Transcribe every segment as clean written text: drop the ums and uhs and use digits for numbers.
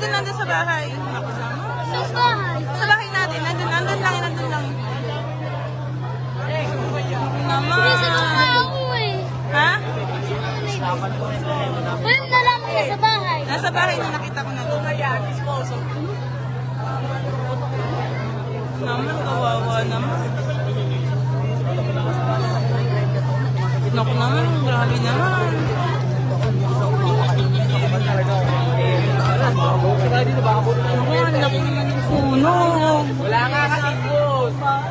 sino nandun sa bahay? Sa bahay. Sa bahay natin. Nandun lang. Naman. Sinasama ako eh. Ha? Ngayon na lang ako sa bahay. Nasa bahay na nakita ko na doon. Naman, kawawa naman. Naku naman, grabe naman. Naku, ang laki naman yung sunog. Wala nga kasi boss.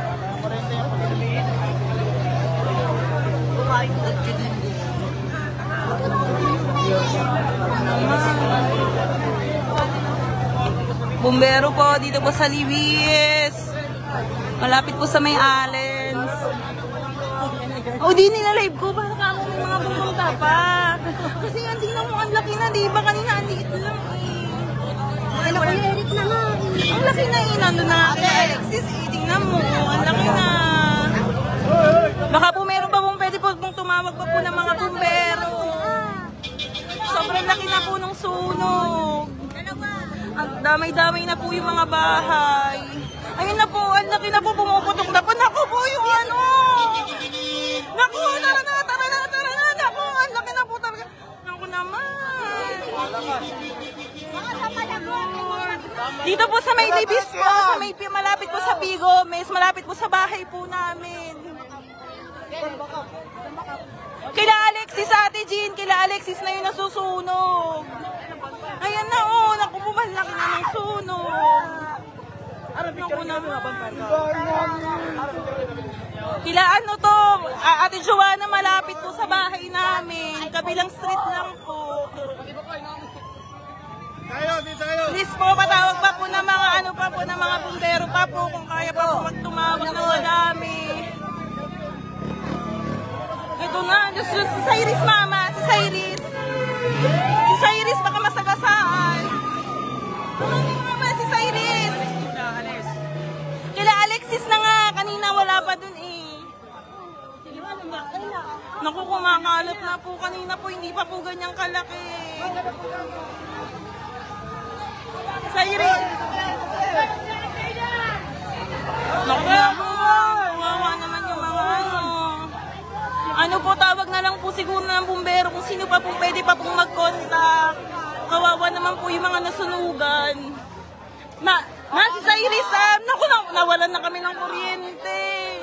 Bumbero po dito po sa Libis. Malapit po sa may Allens. O di nila live ko para ka may mga pumunta pa. Kasi ang tingnan mo ang laki na, di ba? Kanina ang liit lang eh. Ano ko yung Eric na nga. Ang laki na eh. Nandun na kay Alexis eh. Tingnan mo. Ang laki na. Baka po meron pa pong pwede po pong tumawag pa po ng mga bumbero. Sobrang laki na po ng sunog. Ang damay-damay na po yung mga bahay. Ayun na po, ang laki na po, pumuputok na po. Naku po yung ano! Naku, tara na! Naku, ang laki na po talaga. Naku naman! Dito po sa may Libis po, sa may malapit po sa Pigo, malapit po sa bahay po namin. Kila Alexis, Ate Jean, kila Alexis na yung nasusunog. Ayan na oh, naku po, malaki na ng sunog. Naku naman. Kila ano to, Ate Joanna, malapit po sa bahay namin. Kabilang street lang po. Please po, patawag pa po ng mga ano pa po, ng mga bumbero pa po, kung kaya pa po magtumawag ng madami. Ito na, just si Cyrus mama, si Cyrus. Si Cyrus, baka masagasaan. Tumawag mama, si Cyrus. Kila Alexis na nga, kanina wala pa dun eh. Naku, kumakalat na po, kanina po, hindi pa po ganyang kalaki. Cyrus. Naku na po, wawa naman yung mga ano. Ano po, tawag na lang po siguro ng bumbero kung sino pa po pwede pa pong mag-contact. Kawawa naman po yung mga nasunugan. Si Cyrus, naku, nawalan na kami ng kuryente.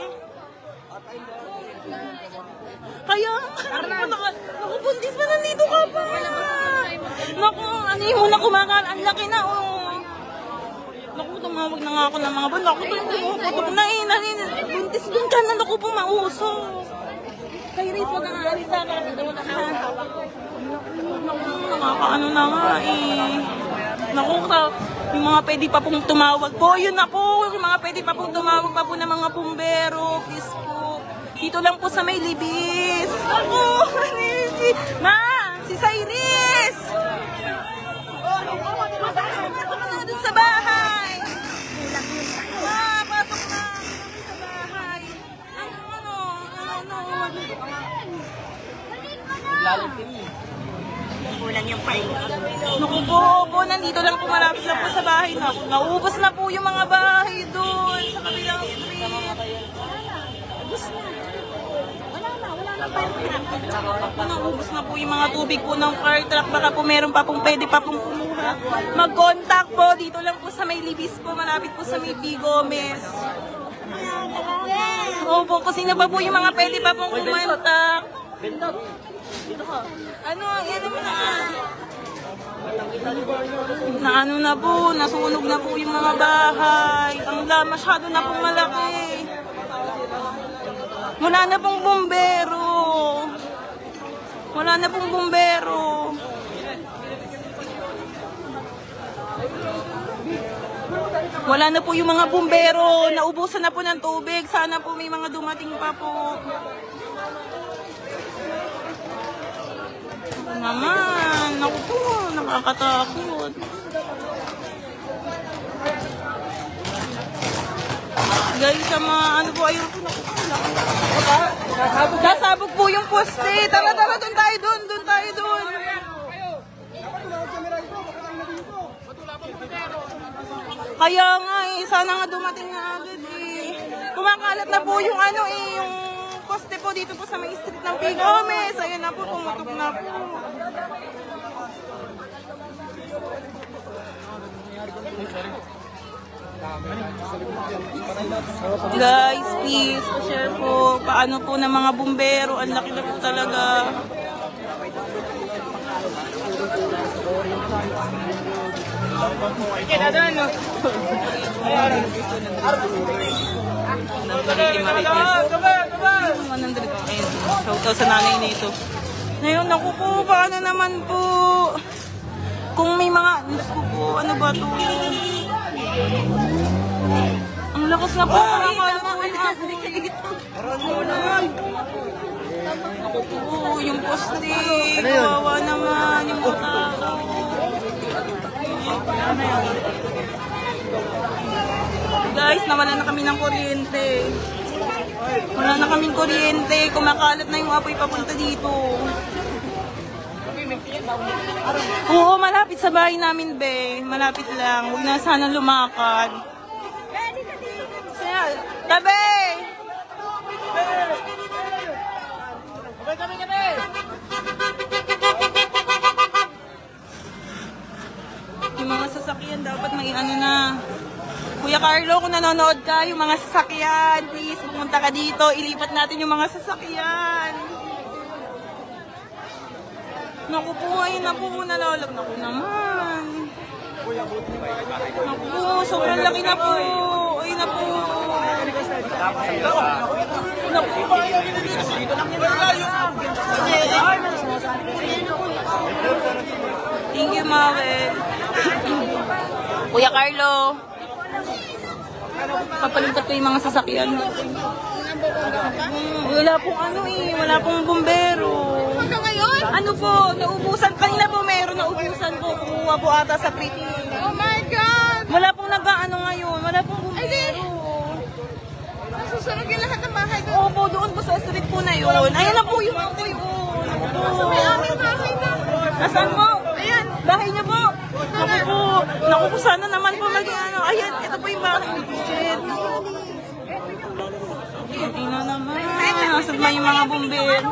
Kaya, naku, buntis pa, nandito ka pa. Naku, ano yung muna kumakain, ang laki na, oh. Naku, tumawag na nga ako ng mga band. Naku, tumuputok na eh. Buntis dun ka na, naku po, mausok. Cyrus, wag ang aalis sa akin. Naku, nakakaano na nga eh. Naku, yung mga pwede pa pong tumawag po, yun na po. Yung mga pwede pa pong tumawag pa po ng mga bumbero. Please po. Dito lang po sa may Libis. Naku, ma, si Cyrus. Pasok na dun sa bahay. Pasok na sa bahay. Ano. Kulang yung pain. Naku po, nandito lang po, malapit lang po sa bahay. Naubos na po yung mga bahay doon sa kabilang street. Ubus na. Wala na fire truck. Naubos na po yung mga tubig po ng fire truck. Baka po meron pa pong pwede pa pong kumuha. Mag-contact po, dito lang po sa may Libis po, malapit po sa may P. Gomez. Opo, kasi na pa po yung mga pwede pa pong kumontak. Ano, yan naman na ano na po, nasunog na po yung mga bahay. Masyado na pong malaki. Wala na pong bumbero. Wala na pong bumbero. Wala na po yung mga bumbero. Naubusan na po ng tubig. Sana po may mga dumating pa po. Naman, naku po, nakakatakot. Guys, sa mga ano po, ayun po, nasabog po yung poste. Tara, doon tayo doon. Kaya nga eh, sana nga dumating na agad eh. Kumakalat na po yung ano eh, yung poste po dito po sa may street ng P. Gomez. Ayun na po, pumutok na po. Guys, please, share po. Paano po ng mga bumbero? Ang laki na po talaga. Shoutout sa nanay nito. Ngayon, naku po, paano naman po? Kung may mga, Diyos ko po, ano ba to? Ang lakas na po, nakakala po yung ako po, yung poste, kawawa naman, yung butaro. Guys, nawala na kami ng kuryente. Wala na kaming kuryente, kumakalat na yung apoy papunta dito. Oo, malapit sa bahay namin, be. Malapit lang. Huwag na sana lumakad. Tabi! Yung mga sasakyan dapat may ano na. Kuya Carlo, kung nanonood ka, yung mga sasakyan, please, pumunta ka dito. Ilipat natin yung mga sasakyan. Naku po, ayun na po, nalalag na po naman. Naku po, sobrang laki na po. Ayun na po. Naku po, thank you, Mawel. Kuya Carlo, papalipat ko yung mga sasakyan. Wala pong ano eh, wala pong bumbero. Ano po, naubusan. Kanina po meron naubusan po. Kumuha po ata sa pretty. Oh my God! Wala pong nag-ano ngayon. Wala pong bumbero. Nasusunog yung lahat ng bahay doon. Opo, doon po sa street po na yun. Ayan na po yung apoy. May aming bahay na. Nasaan po? Ayan, bahay niya po. Naku po. Naku po, sana naman po maging ano. Ayan, ito po yung bahay. Shit. Ina naman. Nasaan ba yung mga bumbero?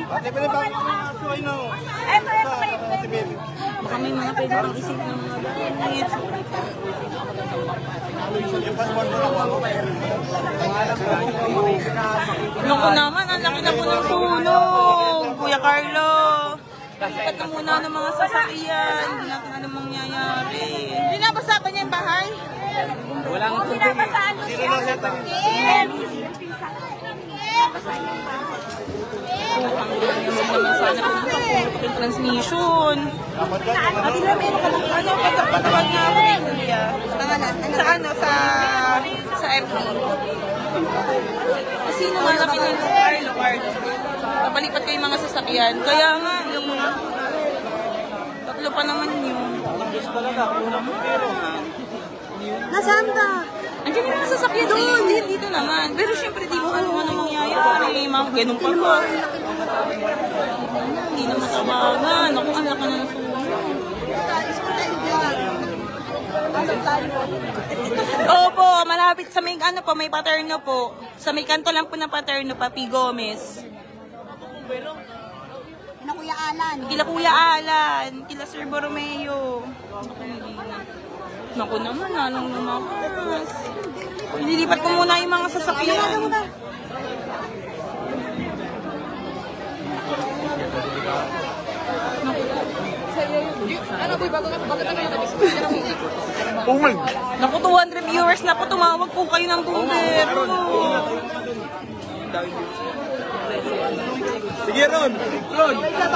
Baka may mga pwede pang isip ng mga gamit. Naku naman, ang laki na po ng sunog. Kuya Carlo, lipat na muna ng mga sasakyan. Hindi natin alam mangyayari. Binabasa ba niya yung bahay? Walang binabasaan mo siya. Sana po yung transmission. At ilan meron ka lang ano, patawag nga ako kay Kuya. Sa ano, sa FB. Kasi nung anak ni Carlo, napalipat ko yung mga sasakyan. Kaya nga, yung mga tatlo pa naman yun. Nasaan ka? Andiyan yung mga sasakyan doon. Dito naman. Pero syempre, di ko ano mangyayari. Mga ganun pa ba? Hindi na matawagan. Ako, anak ka na ng sumunod. Opo, malapit sa may ano po, may paterno po. Sa may kanto lang po na paterno pa, P. Gomez. Na Kuya Alan. Kila Kuya Alan, kila Sir Borromeo. Naku naman, lalong lumakas. Nilipat ko muna yung mga sasakyan. Naku, 200 viewers na po. Tumawag po kayo ng bumbero. Sige, Ron! Ron!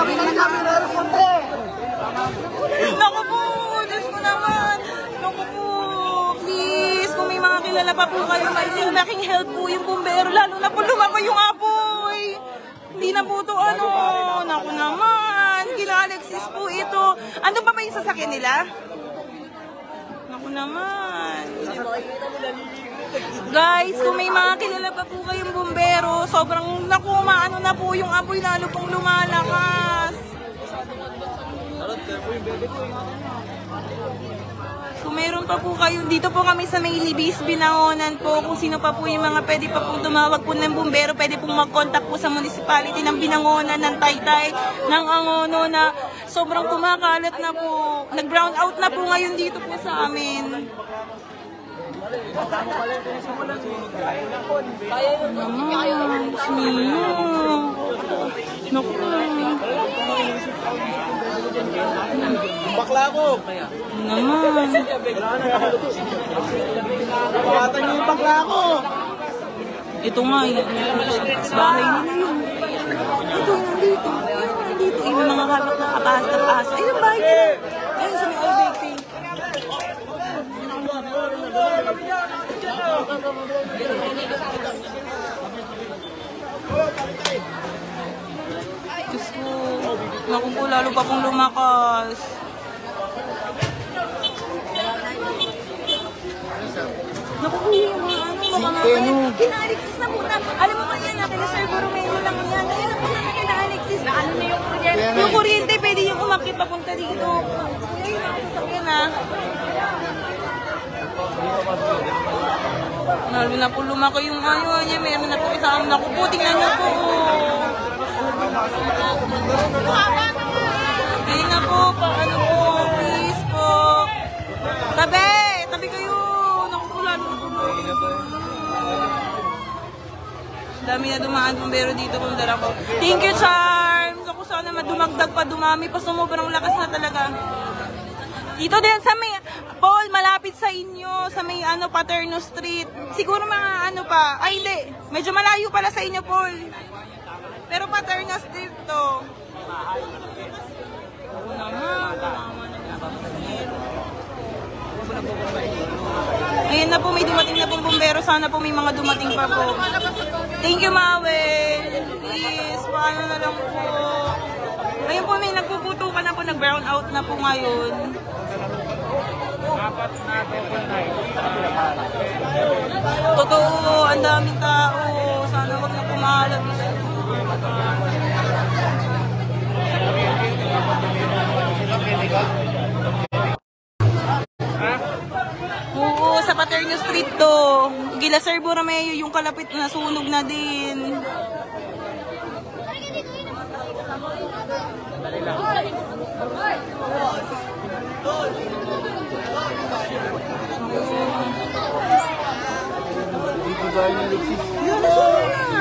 Naku po, Diyos ko naman. Naku po, please, kung may mga kilala pa po kayo, may laking help po yung bumbero. Lalo na po lumako yung apoy. Hindi na po ito ano. Naku naman, kila Alexis po ito. Ano pa ba yung sasakyan nila? Naku naman. Guys, kung may mga kilala pa po kayong bumbero, sobrang naku, maano na po yung apoy, lalo pong lumalakas. Kung meron pa po kayo, dito po kami sa may Libis, Binangonan po. Kung sino pa po yung mga pwede pa pong tumawag po ng bumbero, pwede pong mag-contact po sa municipality ng Binangonan, ng Taytay, ng Angono na sobrang kumakalat na po. Nag-brown out na po ngayon dito po sa amin. Naku. Bakla ko. Naman. Bawatan niyo yung bakla ko. Ito nga, sa bahay nila yun. Ito, nandito. Nandito. Yung mga kapit na kapas. Ay, yung bahay nila. Ayun, sa may all baking. Diyos ko. Naku po, lalo pa pong lumakas. Naku po, yung mga kina-Alexis na muna. Alam mo ba yan, kina Sir Borromeo lang yan. Ayun na po na kina-Alexis. Na ano na yung kuryente? Yung kuryente, pwede yung umakit papunta dito. Ayun na, sasakyan na. Lalo na po lumaki yung ayaw niya. Meron na po isang naku po. Tingnan niyo po. Ayun na po. Paano po? Please po. Tabi! Tabi kayo. Naku po, lalo na po. Dami na dumaan bumbero dito kung dala ko. Thank you, Charms. Ako sana madumagdag pa, dumami pa. Sobrang lakas na talaga. Dito din sa may, Paul, malapit sa inyo, sa may Paterno Street. Siguro mga pa. Ay, hindi. Medyo malayo pala sa inyo, Paul. Pero Paterno Street to. Oo naman. Ayan na po, may dumating na pong bumbero. Sana po may mga dumating pa po. Thank you, Mawe. Please, paano na lang po. Ayun po, may nagpuputukan na po, nag-brown out na po ngayon. Totoo, ang daming tao. Sana wag na pumalag. Oo, sa Paterno Street to. Gila Sir Borromeo, yung kalapit na sunog na din. Yun, sunog na.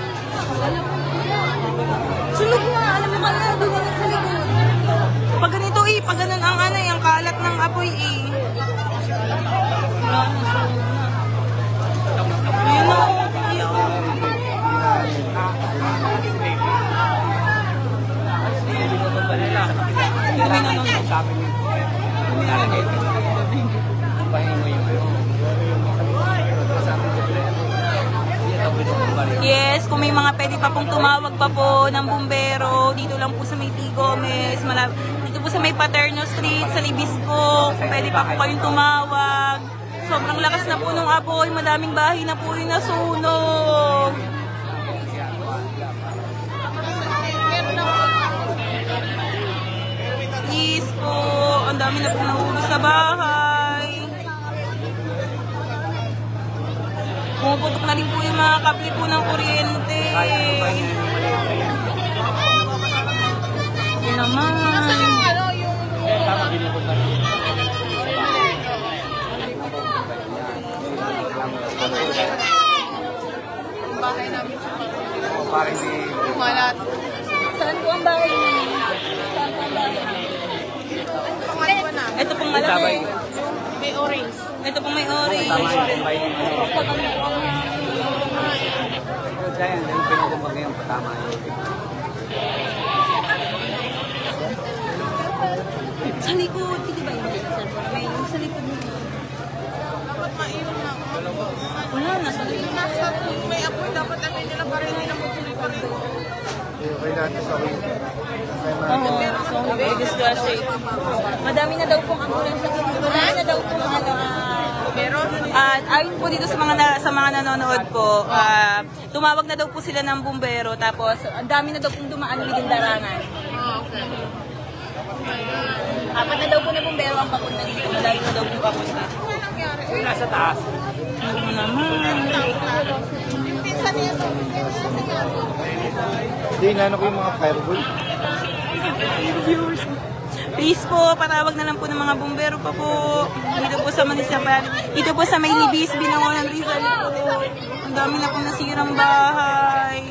Sunog na, alam mo kaya, doon na sa likod. Pag ganito pag ganun ang ang kalat ng apoy Ayun na, yes, kung may mga pwede pa pong tumawag pa po ng bumbero, dito lang po sa may T. Gomez, dito po sa may Paterno Street, sa Libisco, kung pwede pa po kayong tumawag. Sobrang lakas na po ng apoy, madaming bahay na po yung nasunog. Please po, ang dami na po nahulog sa bahay. Pumuputok na rin po yung mga kable po ng kuryente. Yun naman. Bahay namin. Parang di... Malat. Saan po ang bahay niyo? Saan po ang bahay niyo? Pangalawa na. Ito pong malaki. May orange. Ito pong may orange. Kaya yung pinukumpag ngayon patama yun. Sa likod, hindi ba yun? May sa likod mo. Dapat maiwan na. Wala na sa likod. Nasa may apoy, dapat ano nila para hindi na matuloy pa rin. Okay natin sa week. Oo, so very disgusting. Madami na daw pong ambulance. Madami na daw pong At ayon po dito sa mga nanonood po, tumawag na daw po sila ng bumbero, tapos ang dami na daw pong dumaan ulit yung darangan. Okay. Apat na daw po na bumbero ang papunta dito. Malayo na daw po papunta. Nasa taas. Ano naman? Pinsan niya ito. Hindi, inano ko yung mga fireball. Please po, patawag na lang po ng mga bumbero pa po. Dito po sa Municipal. Dito po sa may Libis, Binangonan, Rizal po. Ang dami na po nasirang bahay.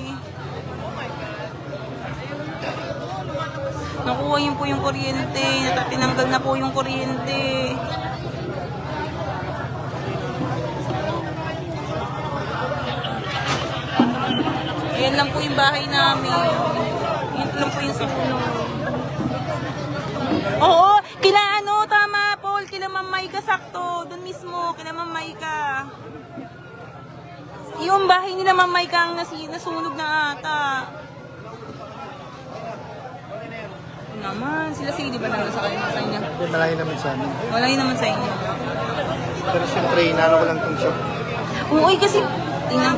Nakuha yun po yung kuryente. Tinanggal na po yung kuryente. Ayan lang po yung bahay namin. Yan lang po yung sumunod. Oo, kila ano, tama, Paul. Kila Mamay ka sakto. Doon mismo, kila Mamay ka. Yung bahay nila Mamay ka ang nasunog na ata. Naman, sila di ba lang sa kanya? Sa inyo? Hindi, malayo naman sa amin. Wala yun naman sa inyo. Pero siyempre, inano ko lang itong shop. Oo, kasi, tingnan.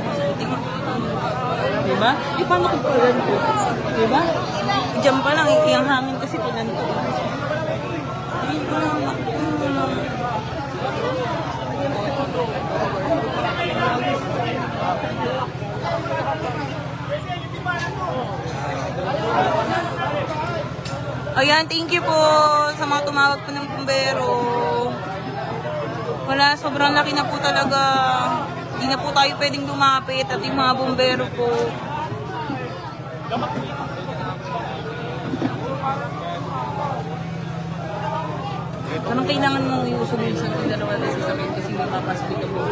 Diba? Eh, paano kung palan ko? Diba? Diyan pa lang, yung hangin kasi palan ko. Ayan, thank you po sa mga tumawag po ng bumbero. Wala, sobrang laki na po talaga. Hindi na po tayo pwedeng lumapit at yung mga bumbero po. Parang kailangan mong iusunod sa yung dalawa na sasakit kasi hindi mapasok ito po.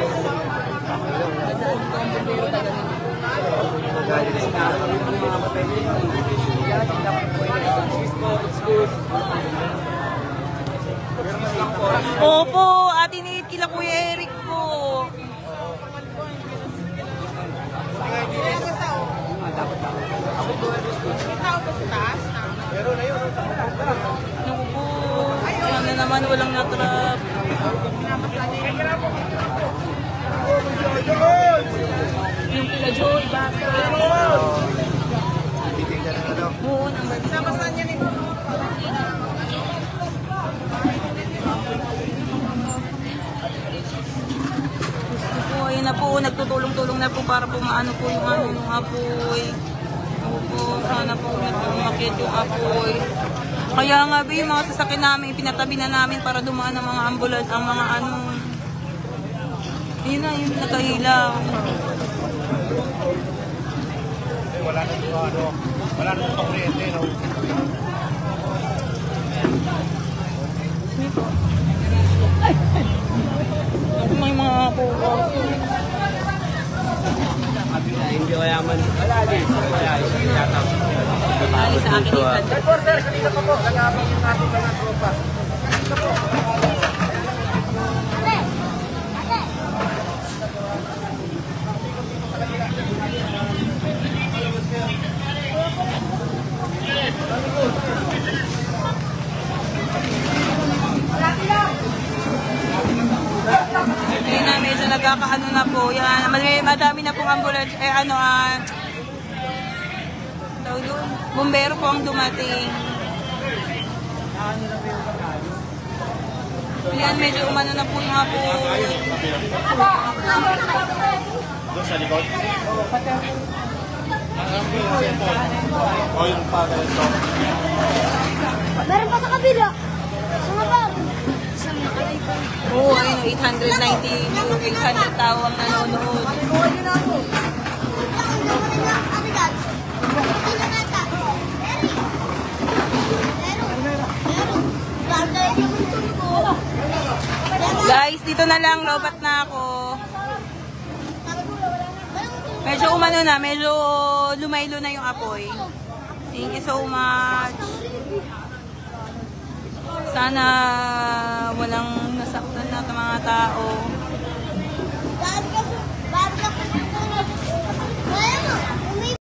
Opo, atin kila Kuya Eric po. Naku po, sana naman walang natrap. Yung kila Joy, basta. Titignan ng ano. Oo, number. Namasan niya nito. Gusto po, ayun na po, nagtutulong-tulong na po para po maano po yung ano ng apoy. Opo, sana po umakit yung apoy. Kaya nga ba yung mga sasakyan namin, pinatabi na namin para dumaan ang mga ambulans, ang mga ano. Ayun na, yung nakahilang. Wala na yung ano. Wala na yung kuryente, no? May mga po. Hindi ko yaman. Wala din. Wala. Ali sa akin yung Reporter, kanina pa po. Nag-aabang yung ating mga tropa. Kanina po. Ayun na, medyo nagkakaano na po. Yan, madami na pong ambulance. Bumbero po ang dumating. Yan, medyo umano na po yung apo. Doon sa likod? O yung panel ito. Meron pa sa kabila. Sa mabag. Oo, ayun, 890, yung 800 tao ang nanonood. Guys, dito na lang, lobat na ako. Medyo umano na, medyo lumaylo na yung apoy. Thank you so much. Sana